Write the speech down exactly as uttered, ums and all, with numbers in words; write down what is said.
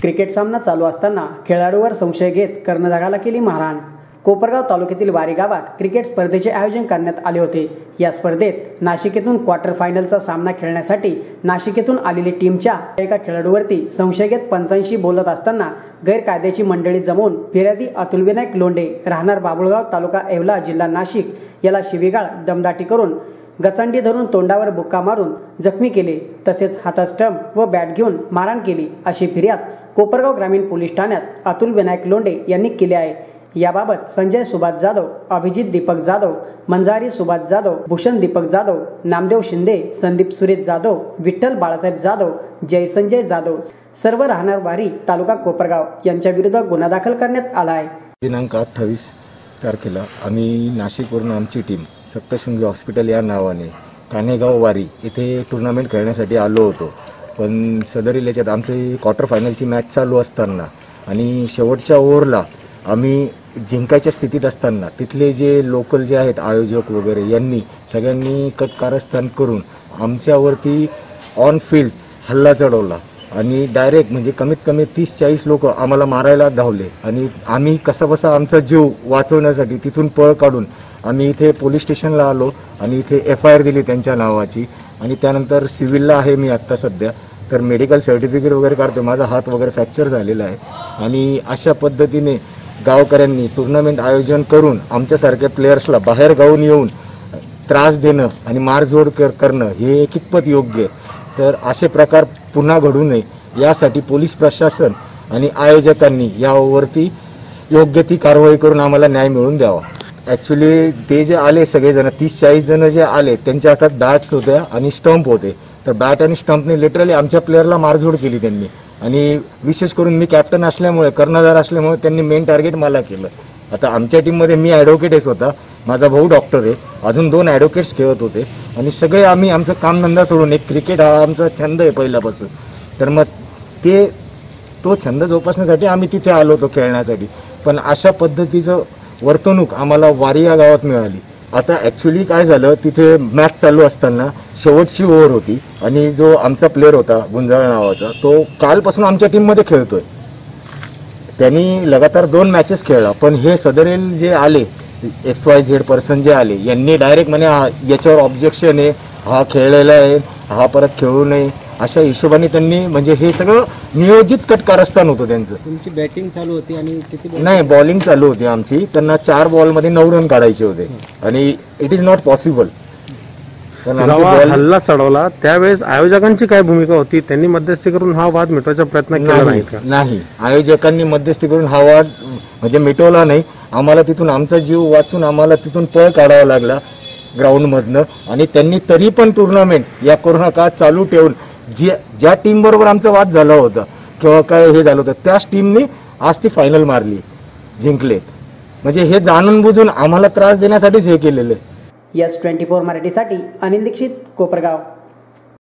Cricket सामना चालू असताना खेळाडूवर संशय घेत कर्णधाराला केली मारहाण। कोपरगाव तालुक्यातील वारी गावात क्रिकेट स्पर्धेचे आयोजन करण्यात आले होते। या स्पर्धेत नाशिकेतून क्वार्टर फायनलचा सामना खेळण्यासाठी नाशिकेतून आलेली टीमच्या एका खेळाडूवरती संशय घेत पंचांशी बोलत असताना गैरकायद्याची मंडळी जमवून फिर्यादी अतुलविनायक लोंढे राहणार बाबुळगाव तालुका येवला जिल्हा नाशिक याला शिवीगाळ दमदाटी करून गचंडी धरून तोंडावर बुक्का मारून जखमी केले, तसेच हातात स्टंप व बॅट घेऊन मारहाण केली अशी फिर्याद कोपरगाव ग्रामीण पोलीस ठाण्यात अतुलविनायक लोंढे यांनी केली आहे। याबाबत संजय सुभाष जाधव, अभिजित दीपक जाधव, मंजारी सुभाष जाधव, भूषण दीपक जाधव, नामदेव शिंदे, संदीप सुरेश जाधव, विठ्ठल बाळासाहेब जाधव, जय संजय जाधव सर्व राहणार वारी तालुका कोपरगाव यांच्या विरुद्ध गुन्हा दाखल करण्यात आला आहे। दिनांक अठ्ठावीस तारखेला आम्ही नाशिकवरून आमची टीम सप्तशृंगी हॉस्पिटल या नावाने कान्हेगाव वारी इथे टुर्नामेंट खेळण्यासाठी आलो होतो। पण सदरील याच्यात आमची क्वार्टर फायनलची मॅच चालू असताना आणि शेवटच्या ओव्हरला आम्ही जिंकायच्या स्थितीत असताना तिथले जे लोकल जे आहेत आयोजक वगैरे यांनी सगळ्यांनी कट कारस्थान करून आमच्यावरती ऑन फील्ड हल्ला चढवला आणि डायरेक्ट म्हणजे कमीत कमी तीस चाळीस लोक आम्हाला मारायला धावले आणि आम्ही कसाबसा आमचा जीव वाचवण्यासाठी तिथून पळ काढून आम्ही इथे पोलीस स्टेशनला आलो आणि इथे एफ आय आर दिली त्यांच्या नावाची आणि त्यानंतर सिव्हिलला आहे मी आत्ता सध्या, तर मेडिकल सर्टिफिकेट वगैरे काढतो, माझा हात वगैरे फ्रॅक्चर झालेला आहे। आणि अशा पद्धतीने गावकऱ्यांनी टुर्नामेंट आयोजन करून आमच्यासारख्या प्लेयर्सला बाहेर गावून येऊन त्रास देणं आणि मारझोड कर करणं हे कितपत योग्य आहे। तर असे प्रकार पुन्हा घडू नये यासाठी पोलीस प्रशासन आणि आयोजकांनी यावरती योग्य ती कारवाई करून आम्हाला न्याय मिळवून द्यावा। ॲक्च्युली ते जे आले सगळेजण तीस चाळीस जण जे आले त्यांच्या हातात बॅट्स होत्या आणि स्टंप होते, तर बॅट आणि स्टंपने लिटरली आमच्या प्लेअरला मारझोड केली त्यांनी आणि विशेष करून मी कॅप्टन असल्यामुळे कर्णधार असल्यामुळे त्यांनी मेन टार्गेट मला केलं। आता आमच्या टीममध्ये मी ॲडव्होकेट आहे, स्वतः माझा भाऊ डॉक्टर आहे, अजून दोन ॲडव्होकेट्स खेळत होते आणि सगळे आम्ही आमचं कामधंदा सोडून एक क्रिकेट हा आमचा छंद आहे पहिल्यापासून, तर मग ते तो छंद जोपासण्यासाठी आम्ही तिथे आलो होतो खेळण्यासाठी। पण अशा पद्धतीचं वर्तणूक आम्हाला वारी या गावात मिळाली। आता ॲक्च्युली काय झालं, तिथे मॅच चालू असताना शेवटची ओव्हर होती आणि जो आमचा प्लेअर होता गुंजाळ नावाचा तो कालपासून आमच्या टीममध्ये खेळतोय, त्यांनी लगातार दोन मॅचेस खेळला। पण हे सदरील जे आले एक्स वाय झेड पर्सन जे आले यांनी डायरेक्ट म्हणे याच्यावर ऑब्जेक्शन आहे, हा खेळलेला आहे, हा परत खेळू नये अशा हिशोबाने त्यांनी म्हणजे हे सगळं नियोजित कट कारस्थान होतं त्यांचं। तुमची बॅटिंग चालू होती आणि किती नाही बॉलिंग चालू होती आमची, त्यांना चार बॉलमध्ये नऊ रन काढायचे होते आणि इट इज नॉट पॉसिबल। जेव्हा हल्ला चढवला त्यावेळेस आयोजकांची काय भूमिका होती? त्यांनी मध्यस्थी करून हा वाद मिटवायचा प्रयत्न केला नाही का? नाही, आयोजकांनी मध्यस्थी करून हा वाद म्हणजे मिटवला नाही। आम्हाला तिथून आमचा जीव वाचून आम्हाला तिथून पळ काढावा लागला ग्राउंडमधनं आणि त्यांनी तरी पण टुर्नामेंट या कोरोना काळात चालू ठेवून जी ज्या टीम बरोबर आमचा वाद झाला होता किंवा काय हे झालं होतं त्याच टीमने आज ती फायनल मारली, जिंकले। म्हणजे हे जाणून बुजून आम्हाला त्रास देण्यासाठीच हे केलेलं आहे। यस ट्वेंटी फोर मराठीसाठी अनिल दीक्षित, कोपरगाव।